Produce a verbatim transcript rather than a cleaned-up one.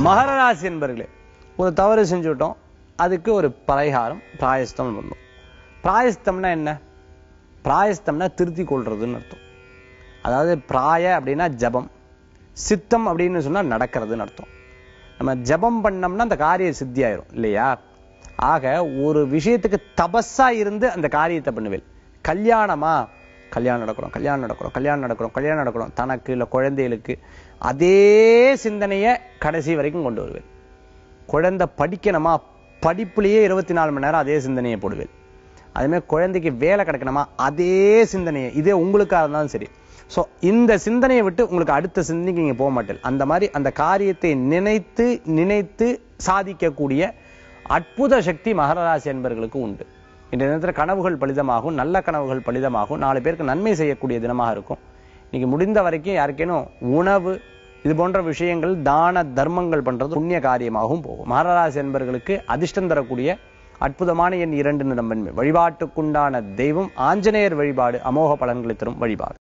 மகர ராசி என்பர்களே, ஒரு தவறு செஞ்சுட்டோம், அதுக்கு ஒரு பரிகாரம் பிராயஸ்தம் பண்ணணும். பிராயஸ்தம்னா என்ன? பிராயஸ்தம்னா திருத்தி கொள்றதுன்னு அர்த்தம். அதாவது பிராய அப்படின்னா ஜபம், சித்தம் அப்படின்னு சொன்னா நடக்கிறதுன்னு அர்த்தம். நம்ம ஜபம் பண்ணோம்னா அந்த காரியம் சித்தி ஆயிரும் இல்லையா? ஆக ஒரு விஷயத்துக்கு தபஸா இருந்து அந்த காரியத்தை பண்ணுவேன். கல்யாணமா, கல்யாணம் நடக்கிறோம் கல்யாணம் நடக்கிறோம் கல்யாணம் நடக்கிறோம் கல்யாணம் நடக்கிறோம் தனக்கு இல்லை குழந்தைகளுக்கு அதே சிந்தனையை கடைசி வரைக்கும் கொண்டு வருவேன். குழந்தை படிக்கணுமா, படிப்புலேயே இருபத்தி நாலு மணி நேரம் அதே சிந்தனையை போடுவேன். அதுமாதிரி குழந்தைக்கு வேலை கிடைக்கணுமா, அதே சிந்தனையை, இதே உங்களுக்காக இருந்தாலும் சரி. ஸோ இந்த சிந்தனையை விட்டு உங்களுக்கு அடுத்த சிந்தனைக்கு நீங்க போக மாட்டேன். அந்த மாதிரி அந்த காரியத்தை நினைத்து நினைத்து சாதிக்கக்கூடிய அற்புத சக்தி மகர ராசி என்பவர்களுக்கு உண்டு. இந்த நேரத்தில் கனவுகள் பலிதமாகும், நல்ல கனவுகள் பலிதமாகும், நாலு பேருக்கு நன்மை செய்யக்கூடிய தினமாக இருக்கும். இன்னைக்கு முடிந்த வரைக்கும் யாருக்கேனும் உணவு இது போன்ற விஷயங்கள் தான தர்மங்கள் பண்றது புண்ணிய காரியமாகவும் போகும். மகர ராசி என்பவர்களுக்கு அதிர்ஷ்டம் தரக்கூடிய அற்புதமான எண் இரண்டு நிறம்பன்மை. வழிபாட்டுக்குண்டான தெய்வம் ஆஞ்சநேயர் வழிபாடு அமோக பலன்களை தரும் வழிபாடு.